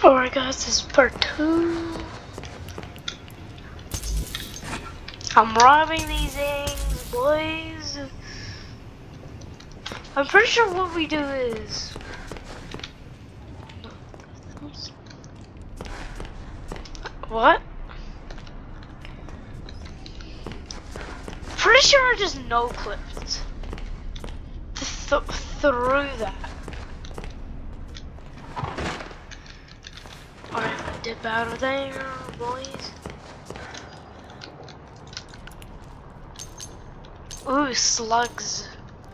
Alright guys, this is part 2. I'm robbing these things, boys. I'm pretty sure what we do is... What? Pretty sure I just no-clipped through that. Alright, dip out of there, boys. Ooh, slugs.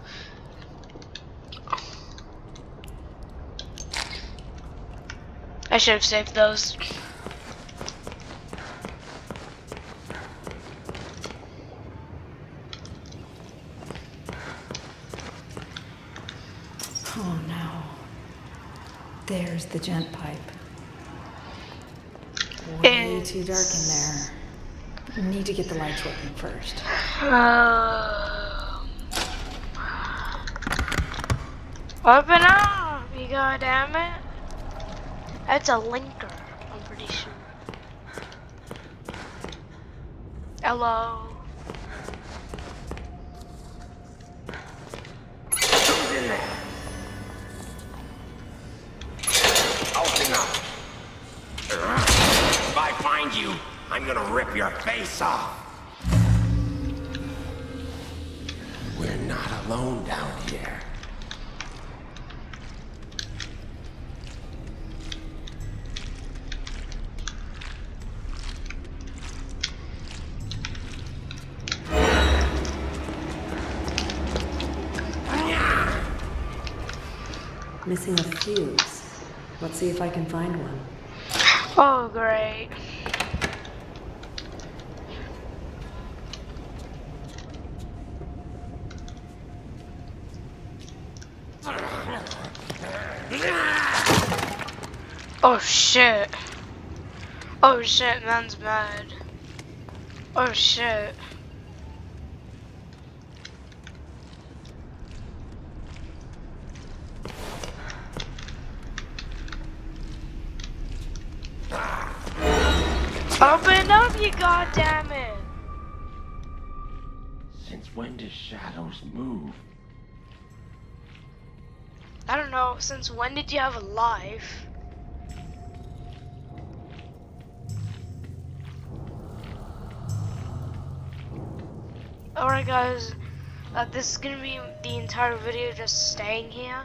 I should have saved those. Oh no. There's the gent pipe. Way too dark in there. Need to get the lights working first. Open up, you goddammit. That's a linker, I'm pretty sure. Hello. Who's in there? Open up. If I find you, I'm gonna rip your face off. We're not alone down here. Missing a fuse. Let's see if I can find one. Oh, great. Oh shit. Oh shit, man's mad. Oh shit. Open up, you goddammit! Since when do shadows move? I don't know, since when did you have a life? Alright guys, this is gonna be the entire video just staying here.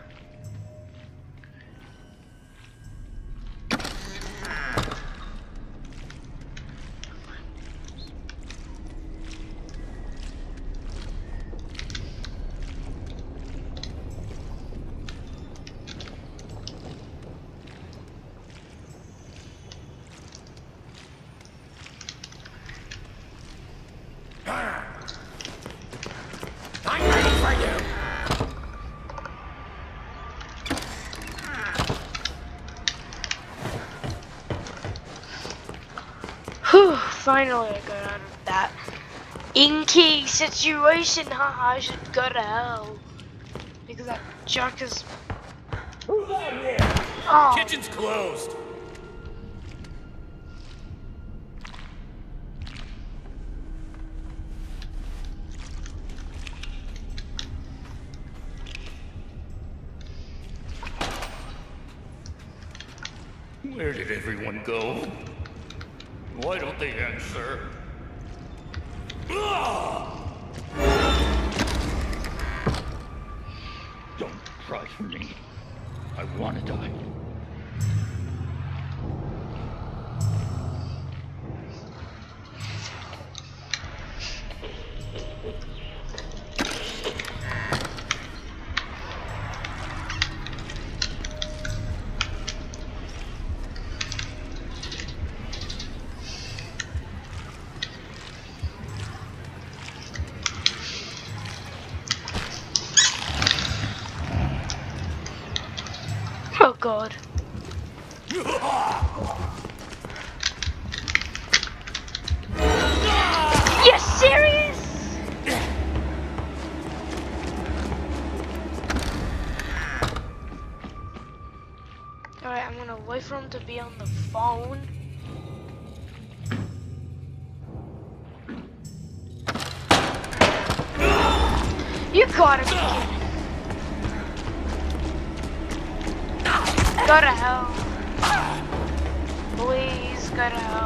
I'm ready for you! Whew, finally I got out of that inky situation. Haha, I should go to hell. Because that jerk is... Who's out here? Oh, Kitchen's closed. Where did everyone go? Why don't they answer? Don't cry for me. I want to die. oh god. You serious? Alright, I'm gonna wait for him to be on the phone. You gotta be kidding. Go to hell. Please go to hell.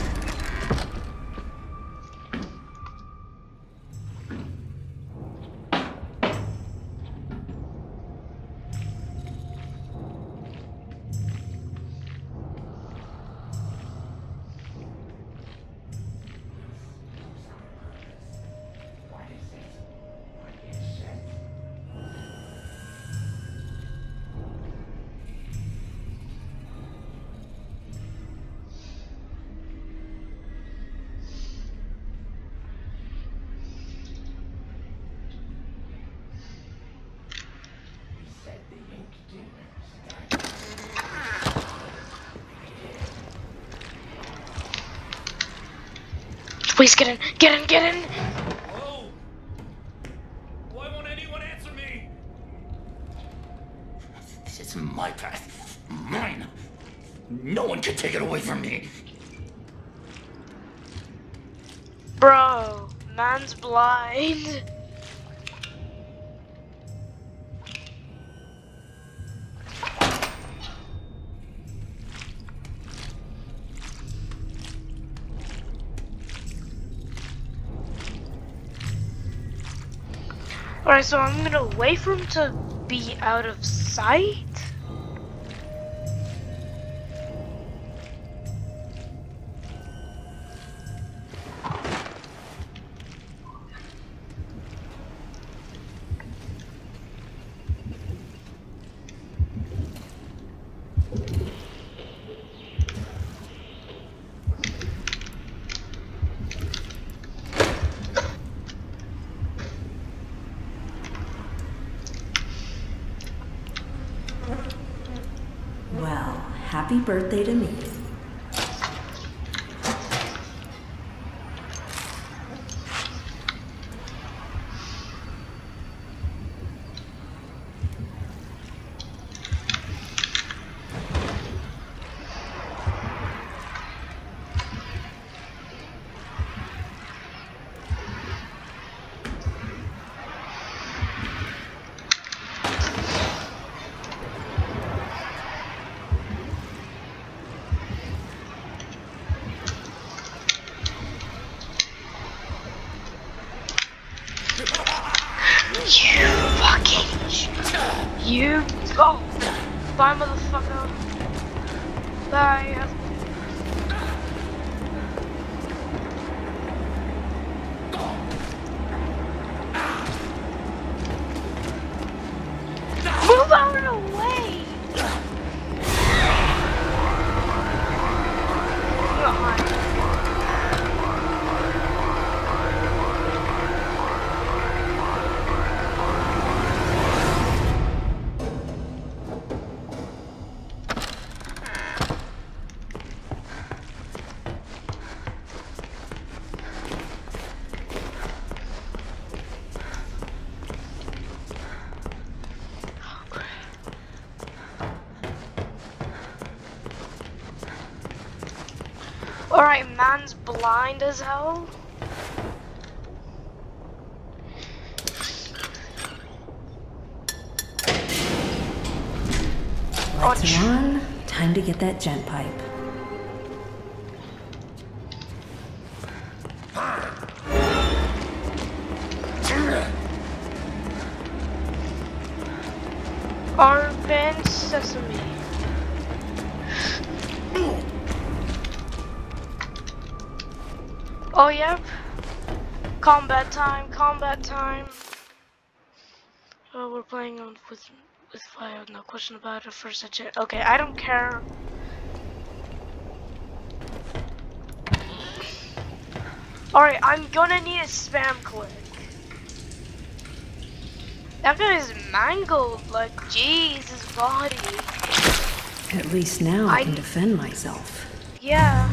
Please get in, get in, get in! Hello? Why won't anyone answer me? This is my path. Mine. No one can take it away from me. Bro, man's blind. Alright, so I'm gonna wait for him to be out of sight. Well, happy birthday to me. You fucking you go. Bye, motherfucker. Bye. Move out of the way. You're hot. Alright, man's blind as hell. Lights are on. Time to get that gent pipe. Open sesame. Oh, yep. Combat time, combat time. Oh, we're playing on with fire, no question about it. First agent. Okay, I don't care. Alright, I'm gonna need a spam click. That guy is mangled, like, jeez, his body. At least now I can defend myself. Yeah.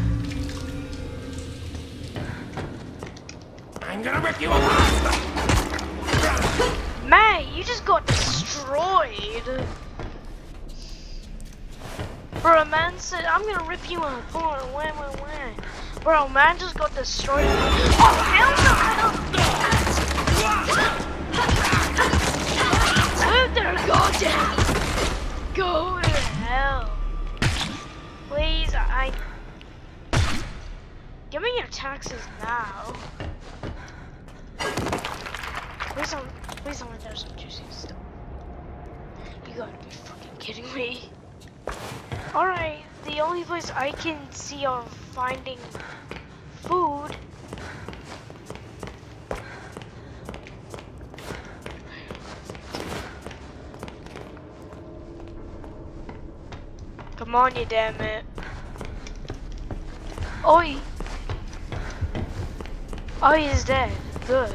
I'm gonna rip you apart! Man, you just got destroyed. Bro, man said, I'm gonna rip you apart. When. Bro, man just got destroyed. Oh, hell no! Move there, goddamn! Go to hell. Please, give me your taxes now. Please don't let there's some juicy stuff. You gotta be fucking kidding me. Alright, the only place I can see of finding food. Come on, you damn it. Oi! Oh, he's dead. Good.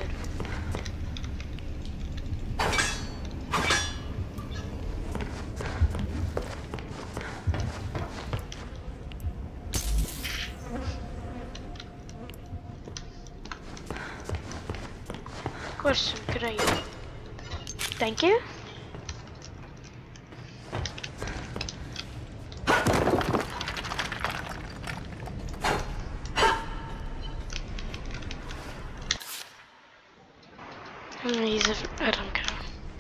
Question, could I? Thank you. I'm gonna use it. I don't care.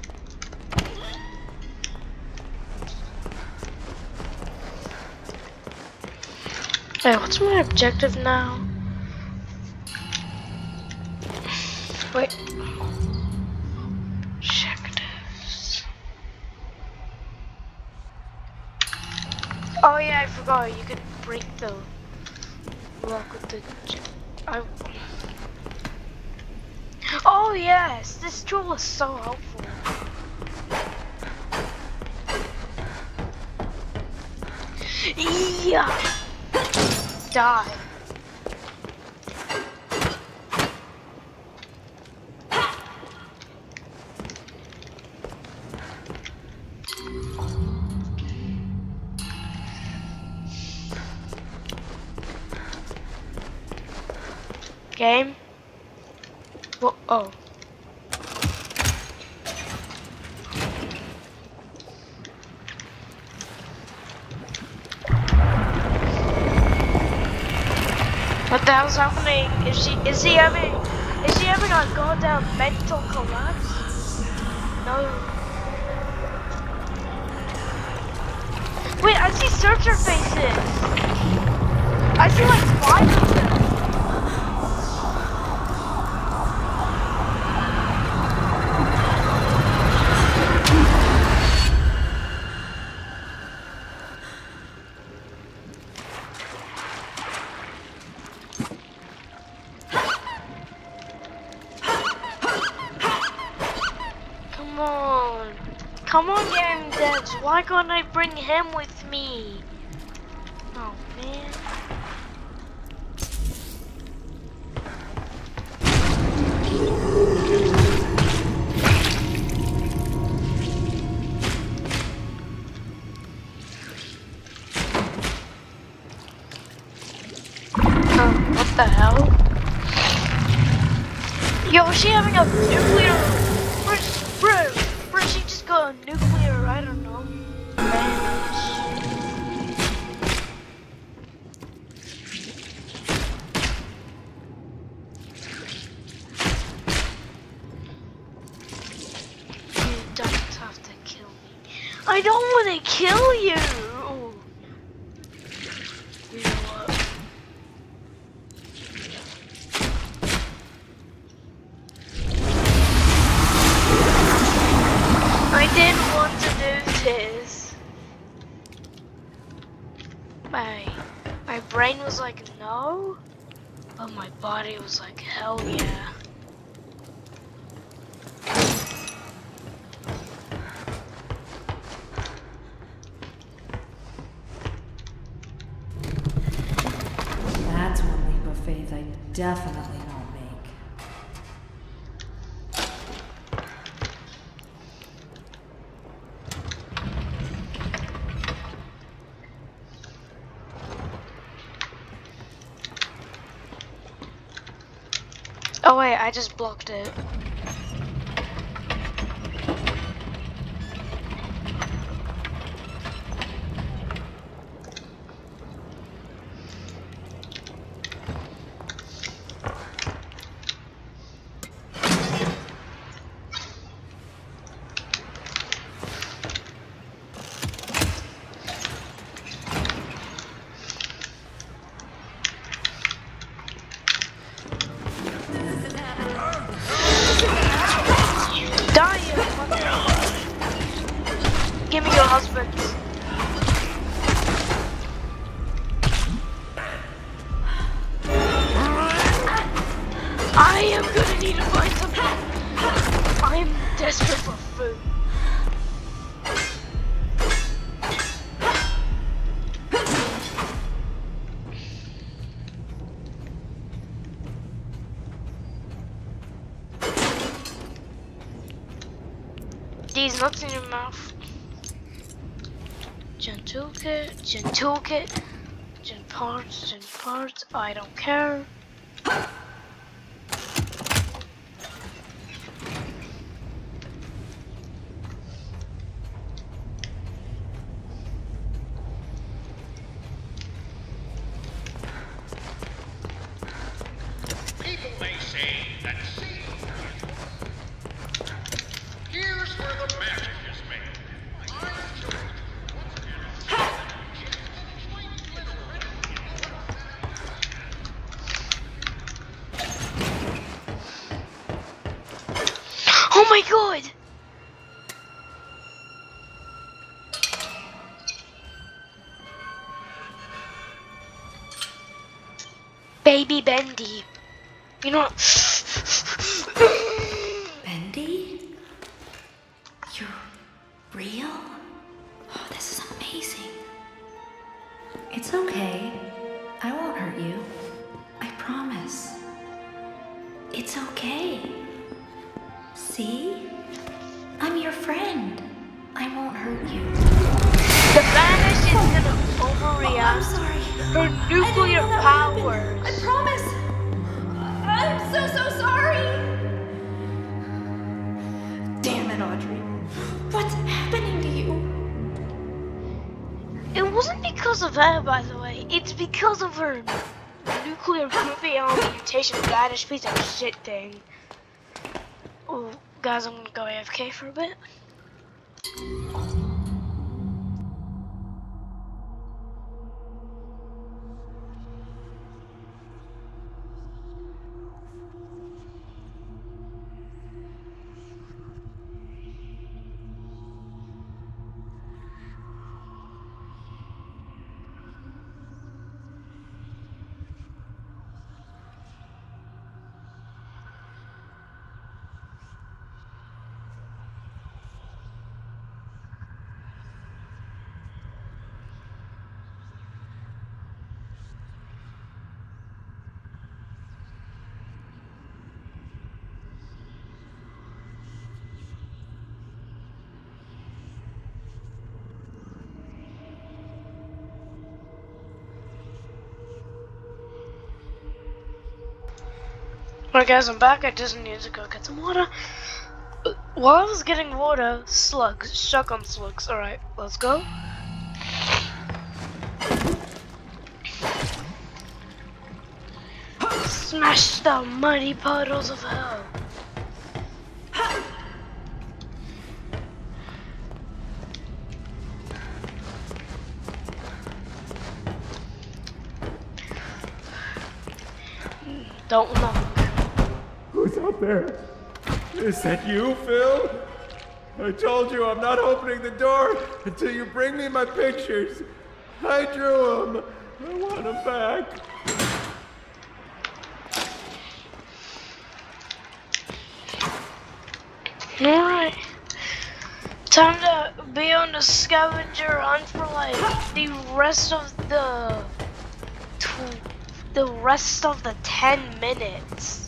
Hey, what's my objective now? Wait. Check this. Oh yeah, I forgot. You could break the lock with the. Oh yes, this tool is so helpful. Yeah. Die. Game. Whoa, oh. What the hell's happening? Is he having a goddamn mental collapse? No. Wait, I see searcher faces. I see like 5 of them. Come on, Game Devs, why can't I bring him with me? Oh, man. What the hell? Yo, is she having a nuclear... Bro, she just got a nuclear, I don't know, damage. You don't have to kill me. I don't want to kill you! You know what? I didn't want to do this. My brain was like no, but my body was like hell yeah. That's one leap of faith I definitely won't make. Oh wait, I just blocked it. desperate for food. These nuts in your mouth. Gen toolkit, gen toolkit, gen parts, I don't care. People may say that seeing here's where the magic is made. Oh my god! Baby Bendy. You know Bendy? You're real? Oh, this is amazing. It's okay. I won't hurt you. I promise. It's okay. See? I'm your friend. I won't hurt you. the Vanish is gonna overreact. I'm sorry. Her nuclear powers. I promise. I'm so sorry. Damn it, Audrey. What's happening to you? It wasn't because of her, by the way. It's because of her nuclear mutation Vanish piece of shit thing. Oh, guys, I'm gonna go AFK for a bit. Alright guys, I'm back. I just need to go get some water. While I was getting water, slugs, shotgun slugs. Alright, let's go. Smash the mighty puddles of hell. Don't knock. Who's out there? Is that you, Phil? I told you I'm not opening the door until you bring me my pictures. I drew them. I want them back. Alright. Time to be on the scavenger hunt for like the rest of the 10 minutes.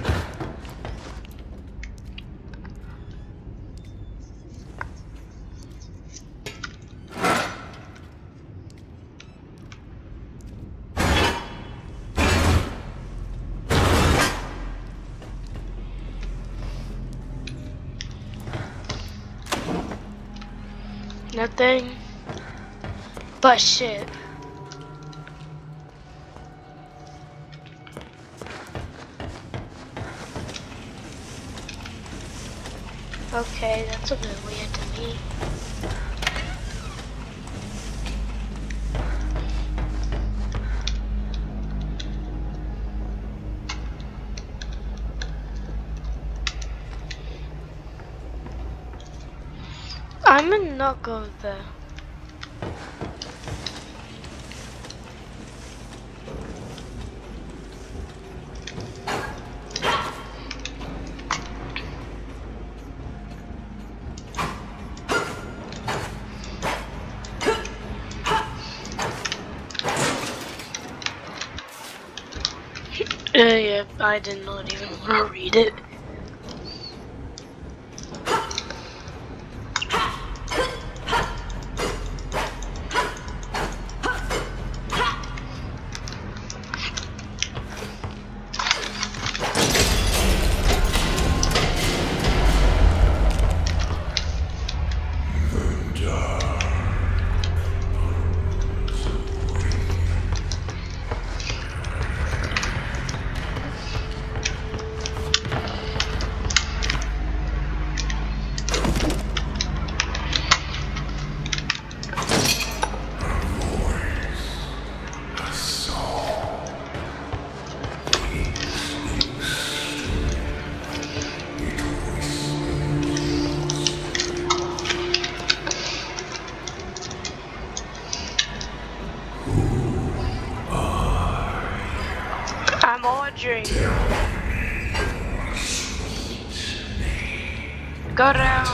Nothing but shit. Okay, that's a bit weird to me. I'm gonna not go there. Yeah, I did not even want to read it. I'm Audrey. Go down.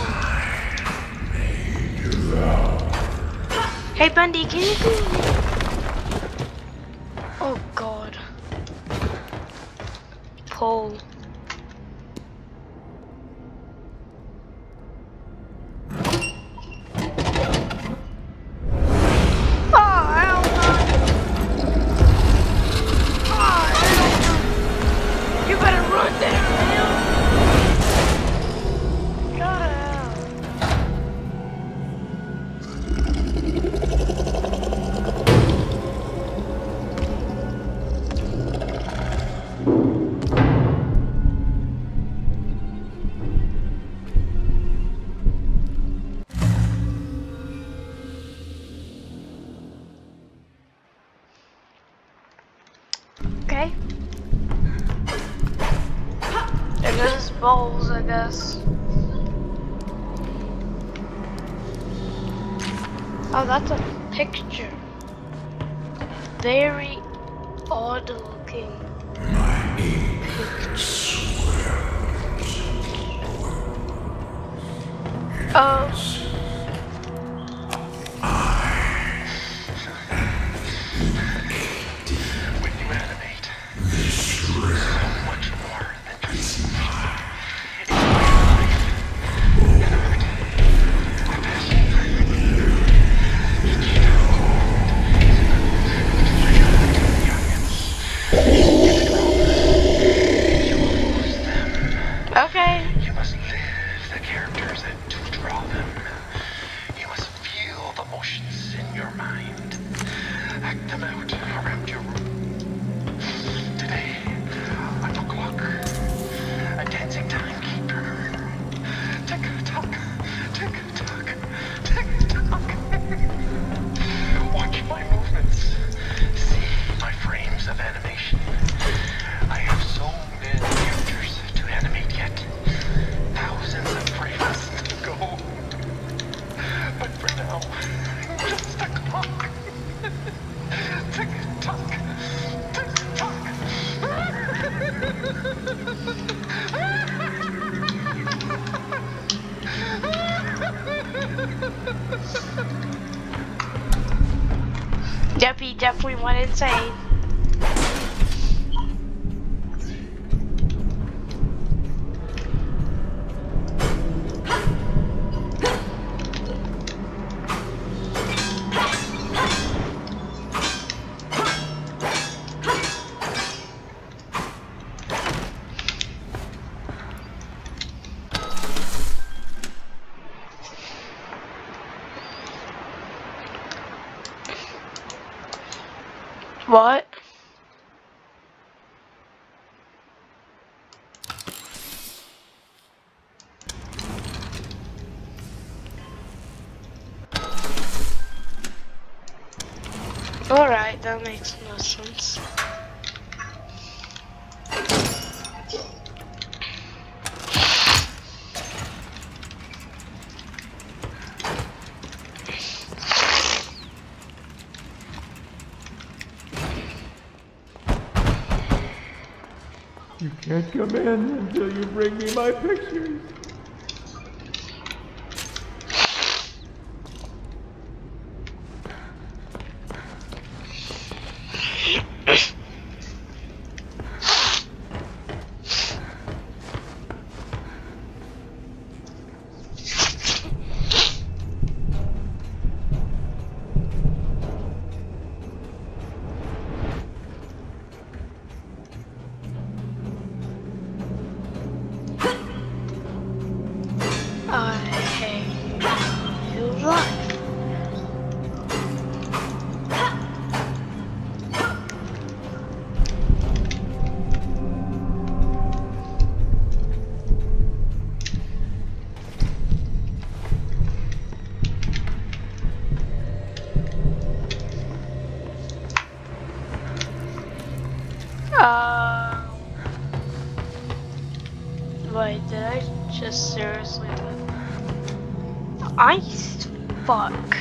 Hey Bundy, can you go? Oh God. Pull. Okay. There goes balls, I guess. Oh, that's a picture. Very odd looking. Oh. When you animate, it's so much more than just movement. It's my life, an art, a passion. Each time, you will lose them. Okay. You must live the characters and to draw them. You must feel the motions in your mind. Act them out around your room. Today, I'm a clock. A dancing timekeeper. Tick-tock, tick-tock, tick-tock. Watch my movements. See my frames of animation. I have so many characters to animate yet. Thousands of frames to go. But for now, just a clock. Tick-tock, tick-tock. Yep, he definitely went insane. What? Alright, that makes no sense. You can't come in until you bring me my pictures. this seriously. Ice? Fuck.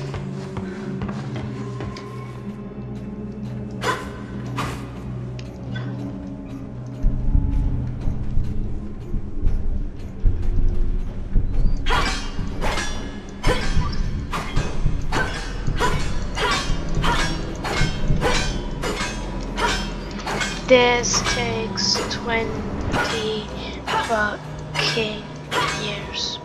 This takes 20 fucking years.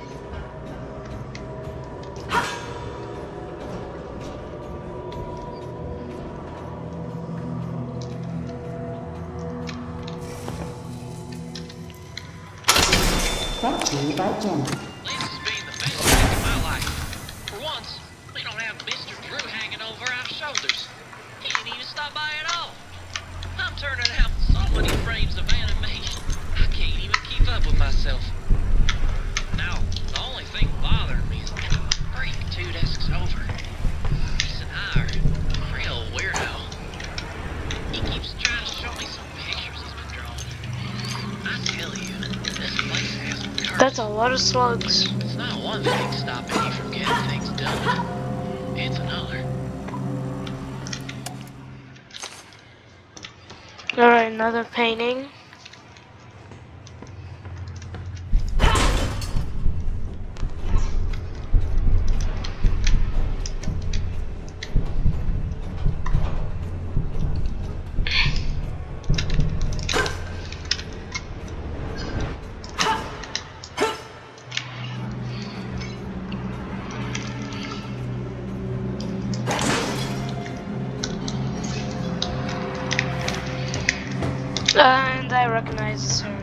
Brought to you by Jen. This has been the best week of my life. For once, we don't have Mr. Drew hanging over our shoulders. He didn't even stop by at all. I'm turning out so many frames of animation, I can't even keep up with myself. Now, the only thing bothering me is that freak 2 desks over. He's an I are a real weirdo. He keeps trying to show me some pictures he's been drawing. I tell you, this place has curves. That's a lot of slugs. It's not one thing stopping you from getting things done. It's another. Alright, another painting. And I recognize this area.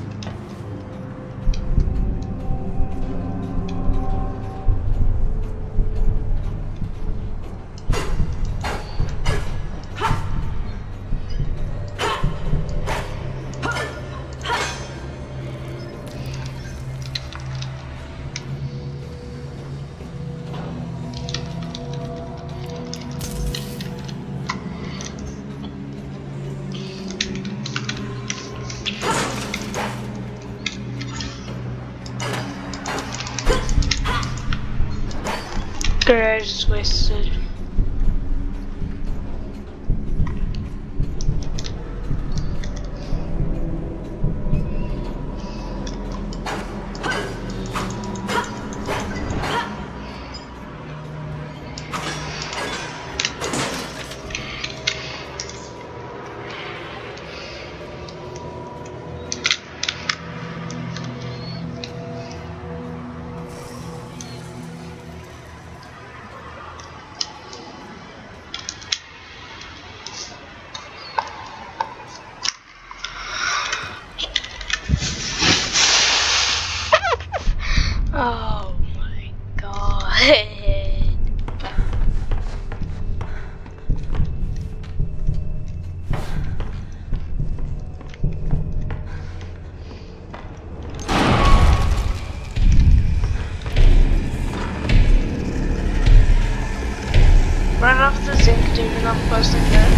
Garage is wasted. Oh my god. Run off the zinc, dude, and I'm close to that.